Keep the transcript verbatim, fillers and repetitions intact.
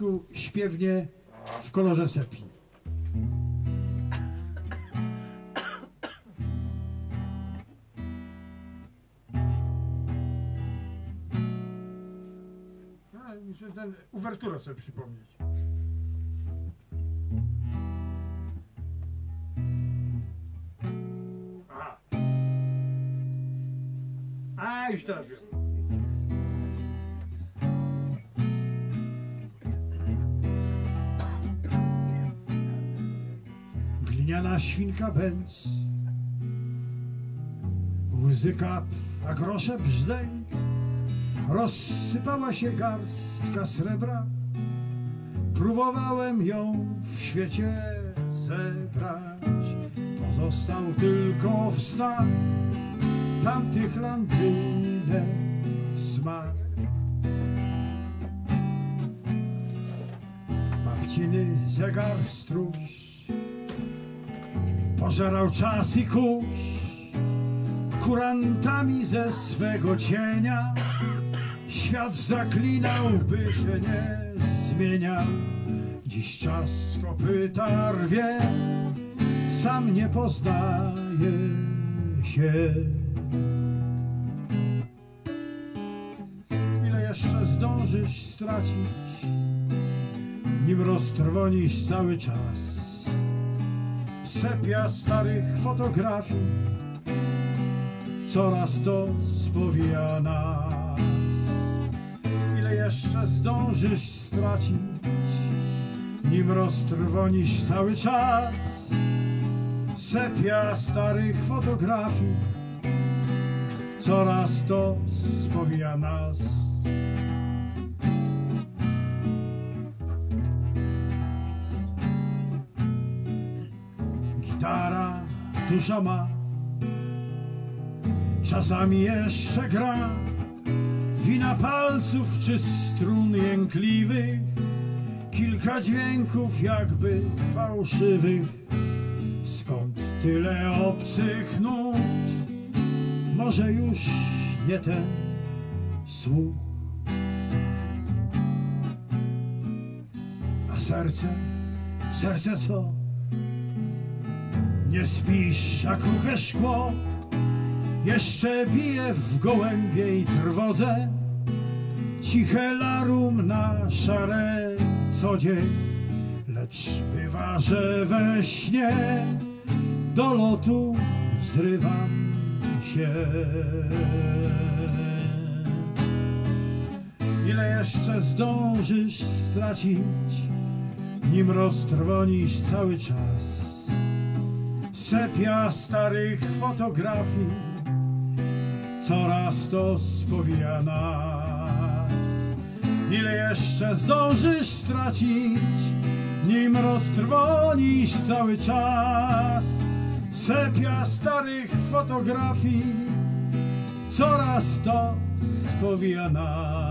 angielsku śpiewnie w kolorze sepii. Muszę ten uwerturę sobie przypomnieć. Aha. A, już teraz wiem. Gliniana świnka bęc, łzy kap, a grosze brzdęk. Rozsypała się garstka srebra, próbowałem ją w świecie zebrać. Pozostał tylko w snach tamtych landrynek smak. Babciny zegar struś pożerał czas i kurz, kurantami ze swego cienia świat zaklinał, by się nie zmieniał. Dziś czas kopyta rwie, sam nie poznaje się. Ile jeszcze zdążysz stracić, nim roztrwonisz cały czas? Sepia starych fotografii coraz to spowija nas. Ile jeszcze zdążysz stracić, nim roztrwonisz cały czas? Sepia starych fotografii coraz to spowija nas. Gitara dusza ma, czasami jeszcze gra, wina palców czy strun jękliwych, kilka dźwięków jakby fałszywych. Skąd tyle obcych nut? Może już nie ten słuch. A serce, serce co? Nie spisz, a kruche szkło jeszcze bije w gołębiej trwodze. Ciche larum na szare co dzień, lecz bywa, że we śnie do lotu zrywam się. Ile jeszcze zdążysz stracić, nim roztrwonisz cały czas? Sepia starych fotografii coraz to spowija nas. Ile jeszcze zdążysz stracić, nim roztrwonisz cały czas? Sepia starych fotografii coraz to spowija nas.